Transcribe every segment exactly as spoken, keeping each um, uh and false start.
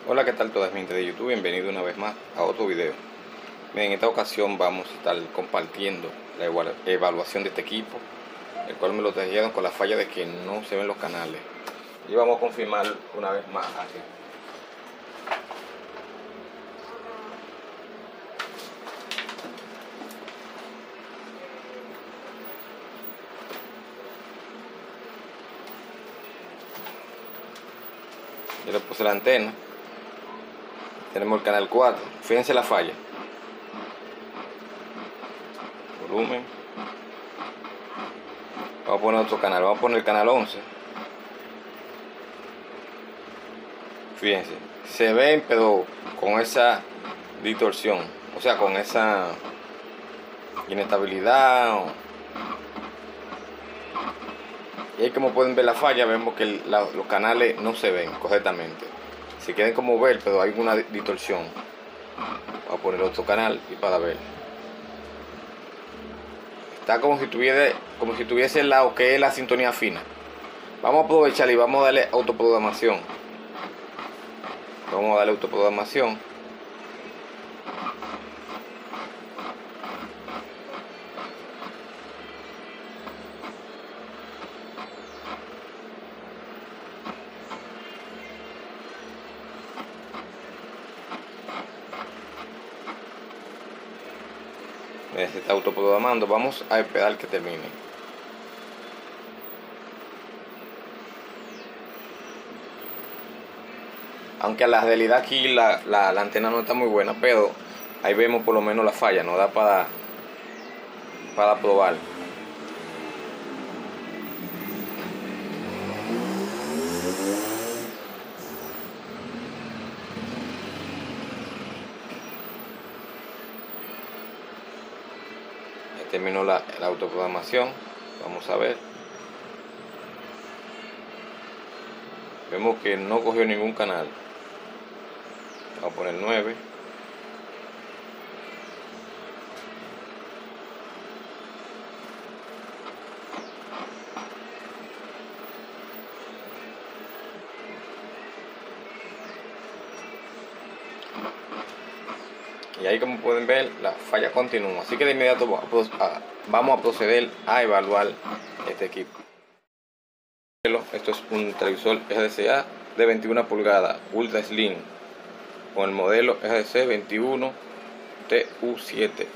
Hola, ¿qué tal toda mi gente de YouTube? Bienvenido una vez más a otro video. Bien, en esta ocasión vamos a estar compartiendo la evaluación de este equipo, el cual me lo trajeron con la falla de que no se ven los canales. Y vamos a confirmar una vez más aquí. Yo le puse la antena. Tenemos el canal cuatro. Fíjense la falla. Volumen. Vamos a poner otro canal. Vamos a poner el canal once. Fíjense. Se ven, pero con esa distorsión. O sea, con esa inestabilidad. Y ahí, como pueden ver la falla, vemos que el, la, los canales no se ven correctamente. Se quieren como ver, pero hay una distorsión. Voy a poner otro canal y para ver. Está como si tuviese, como si tuviese el lado que es la sintonía fina. Vamos a aprovechar y vamos a darle autoprogramación. Vamos a darle autoprogramación. Se está autoprogramando. Vamos a esperar que termine. Aunque la realidad aquí la, la, la antena no está muy buena, pero ahí vemos por lo menos la falla. Nos da para, para probar. Terminó la, la autoprogramación. Vamos a ver. Vemos que no cogió ningún canal. Vamos a poner nueve. Y ahí, como pueden ver, la falla continúa. Así que de inmediato vamos a proceder a evaluar este equipo. Esto es un televisor R C A de veintiuna pulgadas Ultra Slim con el modelo R C veintiuno T U siete.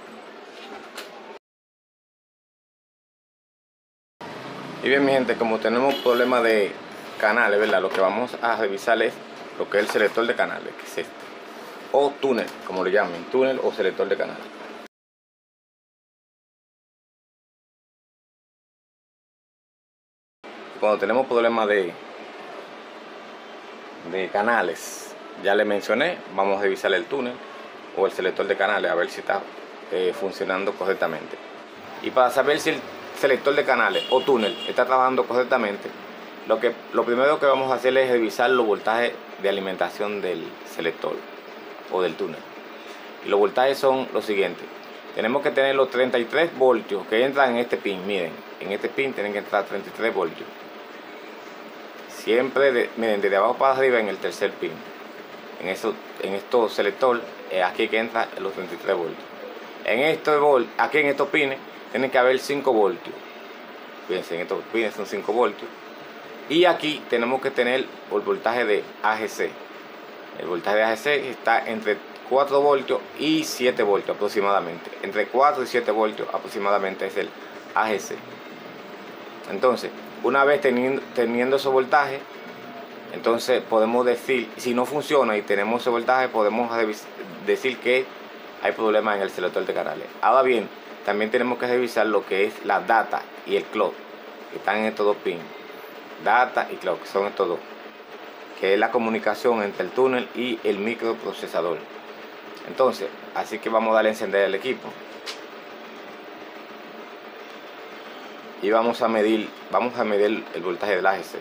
Y bien, mi gente, como tenemos problemas de canales, ¿verdad? Lo que vamos a revisar es lo que es el selector de canales, que es este, o túnel, como lo llamen, túnel o selector de canales. Cuando tenemos problemas de, de canales, ya les mencioné, vamos a revisar el túnel o el selector de canales a ver si está eh, funcionando correctamente. Y para saber si el selector de canales o túnel está trabajando correctamente, lo, que, lo primero que vamos a hacer es revisar los voltajes de alimentación del selector o del túnel. Y los voltajes son los siguientes. Tenemos que tener los treinta y tres voltios que entran en este pin. Miren, en este pin tienen que entrar treinta y tres voltios. Siempre, de, miren, desde abajo para arriba en el tercer pin. En, eso, en estos selector, eh, aquí que entra los treinta y tres voltios. En estos, aquí en estos pines tienen que haber cinco voltios. Fíjense, en estos pines son cinco voltios. Y aquí tenemos que tener el voltaje de A G C. El voltaje de A G C está entre cuatro voltios y siete voltios aproximadamente. Entre cuatro y siete voltios aproximadamente es el A G C. Entonces, una vez teniendo, teniendo ese voltaje, entonces podemos decir, si no funciona y tenemos ese voltaje, podemos decir que hay problemas en el selector de canales. Ahora bien, también tenemos que revisar lo que es la data y el clock, que están en estos dos pins. Data y clock, que son estos dos, que es la comunicación entre el túnel y el microprocesador. Entonces, así que vamos a darle a encender el equipo. Y vamos a medir, vamos a medir el voltaje del A G C.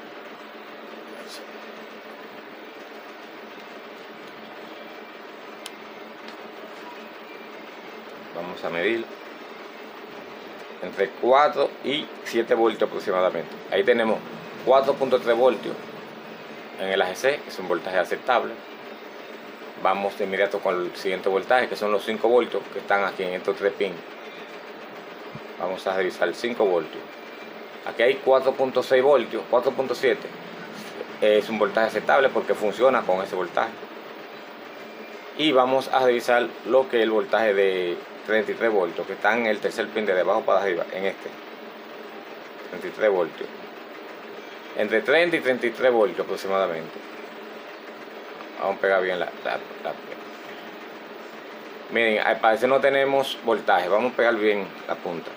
Vamos a medir entre cuatro y siete voltios aproximadamente. Ahí tenemos cuatro punto tres voltios en el A G C, es un voltaje aceptable. Vamos de inmediato con el siguiente voltaje, que son los cinco voltios que están aquí en estos tres pins. Vamos a revisar cinco voltios. Aquí hay cuatro punto seis voltios, cuatro punto siete. Es un voltaje aceptable porque funciona con ese voltaje. Y vamos a revisar lo que es el voltaje de treinta y tres voltios, que está en el tercer pin de abajo para arriba, en este. treinta y tres voltios. Entre treinta y treinta y tres voltios aproximadamente. Vamos a pegar bien la, la, la... Miren, al parecer no tenemos voltaje. Vamos a pegar bien la punta.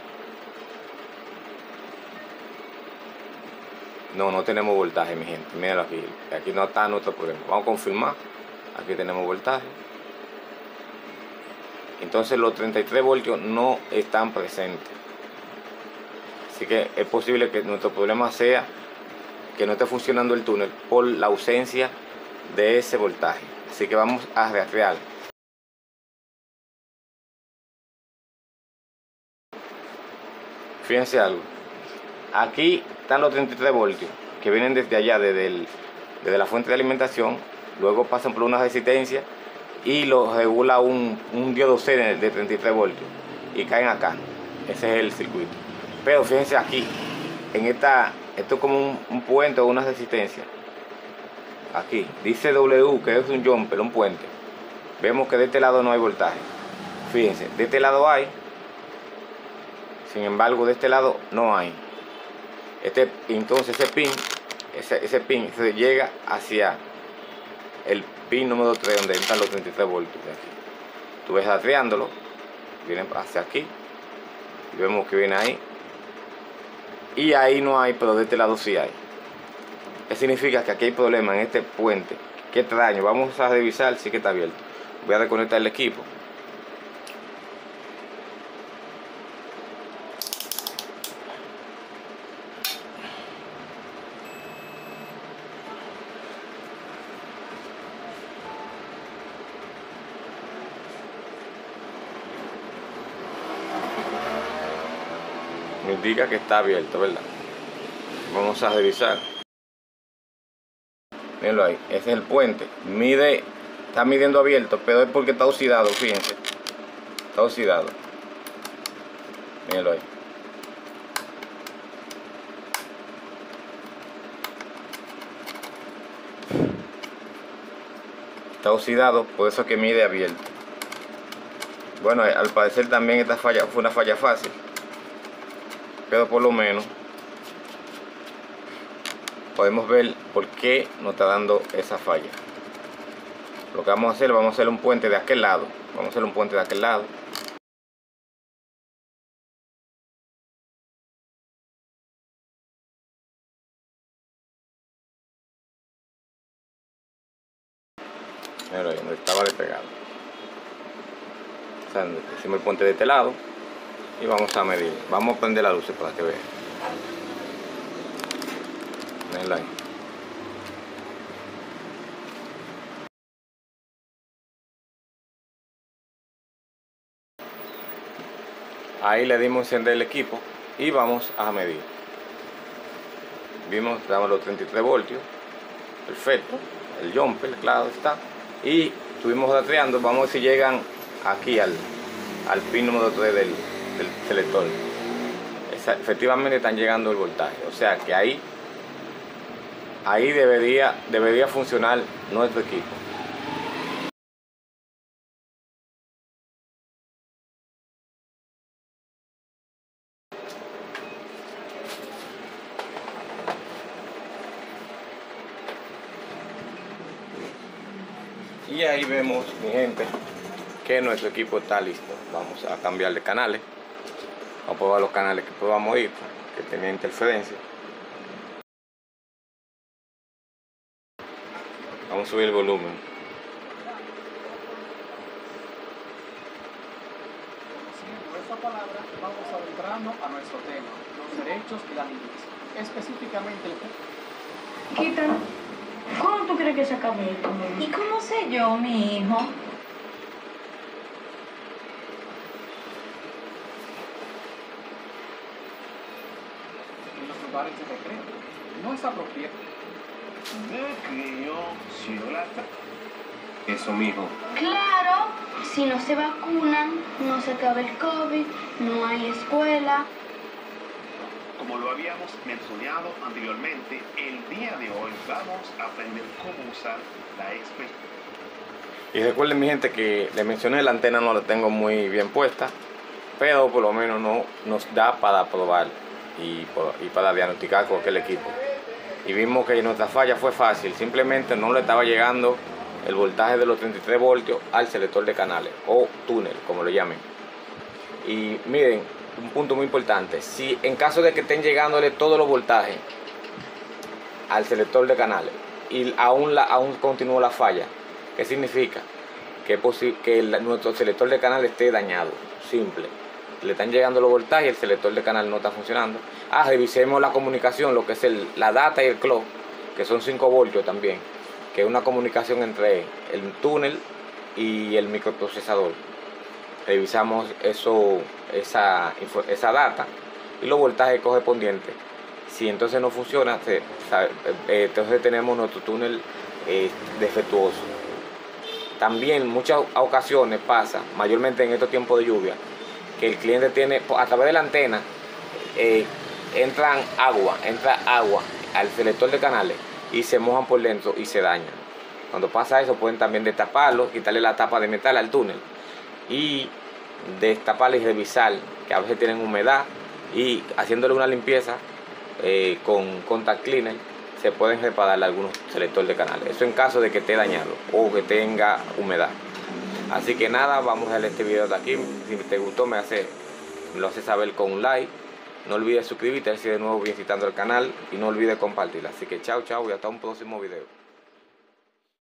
No, no tenemos voltaje, mi gente. Mírenlo aquí. Aquí no está nuestro problema. Vamos a confirmar. Aquí tenemos voltaje. Entonces los treinta y tres voltios no están presentes. Así que es posible que nuestro problema sea que no esté funcionando el túnel por la ausencia de ese voltaje. Así que vamos a rastrear. Fíjense algo. Aquí están los treinta y tres voltios que vienen desde allá, desde, el, desde la fuente de alimentación. Luego pasan por una resistencia y lo regula un, un diodo C de, de treinta y tres voltios y caen acá. Ese es el circuito. Pero fíjense aquí, en esta, esto es como un, un puente o una resistencia. Aquí dice W, que es un jumper, un puente. Vemos que de este lado no hay voltaje. Fíjense, de este lado hay. Sin embargo, de este lado no hay. Este, entonces ese pin, ese, ese pin se llega hacia el pin número tres, donde están los treinta y tres voltios de aquí. Tú ves rastreándolo, viene hacia aquí y vemos que viene ahí. Y ahí no hay, pero de este lado sí hay. Eso significa que aquí hay problema en este puente. Qué extraño. Vamos a revisar si que está abierto. Voy a desconectar el equipo. Me indica que está abierto, ¿verdad? Vamos a revisar. Mírenlo ahí, ese es el puente. Mide, está midiendo abierto, pero es porque está oxidado, fíjense. Está oxidado. Mírenlo ahí. Está oxidado, por eso es que mide abierto. Bueno, al parecer también esta falla fue una falla fácil. Pero por lo menos podemos ver por qué nos está dando esa falla. Lo que vamos a hacer, vamos a hacer un puente de aquel lado. Vamos a hacer un puente de aquel lado. Mira ahí, donde estaba despegado. O sea, hicimos el puente de este lado y vamos a medir. Vamos a prender las luces para que vean. Miren ahí. Ahí le dimos encender el equipo y vamos a medir. Vimos, damos los treinta y tres voltios. Perfecto. El jumper, claro está. Y estuvimos rastreando. Vamos a ver si llegan aquí al, al pin número tres del, del selector. Esa, efectivamente están llegando el voltaje. O sea que ahí, ahí debería, debería funcionar nuestro equipo. Y ahí vemos, mi gente, que nuestro equipo está listo. Vamos a cambiar de canales. Vamos a probar los canales que podamos ir, que tenía interferencia. Vamos a subir el volumen. Por esta palabra vamos a adentrarnos a nuestro tema, los derechos y la niñez. Específicamente el... Quita. ¿Cómo tú crees que se acabe esto? ¿Y cómo sé yo, mi hijo? en los lugares de recreo. No es apropiado. de que yo sigo la... Eso, mijo. Claro, si no se vacunan, no se acaba el COVID, no hay escuela. Como lo habíamos mencionado anteriormente, el día de hoy vamos a aprender cómo usar la expresión. Y recuerden, mi gente, que les mencioné la antena no la tengo muy bien puesta, pero por lo menos no nos da para probar y, y para diagnosticar cualquier equipo. Y vimos que nuestra falla fue fácil, simplemente no le estaba llegando el voltaje de los treinta y tres voltios al selector de canales o túnel, como lo llamen. Y miren, un punto muy importante: si en caso de que estén llegándole todos los voltajes al selector de canales y aún, la, aún continúa la falla, ¿qué significa? Que es posible que el, nuestro selector de canal esté dañado. Simple. Le están llegando los voltajes y el selector de canal no está funcionando. Ah, revisemos la comunicación, lo que es el, la data y el clock, que son cinco voltios también, que es una comunicación entre el túnel y el microprocesador. Revisamos eso, esa, esa data y los voltajes correspondientes. Si entonces no funciona, se, sabe, eh, entonces tenemos nuestro túnel eh, defectuoso. También muchas ocasiones pasa, mayormente en estos tiempos de lluvia, que el cliente tiene, a través de la antena, eh, entran agua, entra agua al selector de canales y se mojan por dentro y se dañan. Cuando pasa eso, pueden también destaparlo, quitarle la tapa de metal al túnel y destaparle y revisar, que a veces tienen humedad, y haciéndole una limpieza eh, con contact cleaner se pueden reparar algunos selectores de canales. Eso en caso de que esté dañado o que tenga humedad. Así que nada, vamos a ver este video de aquí. Si te gustó, me, hace, me lo haces saber con un like. No olvides suscribirte si de nuevo visitando el canal y no olvides compartirlo. Así que chao, chao y hasta un próximo video.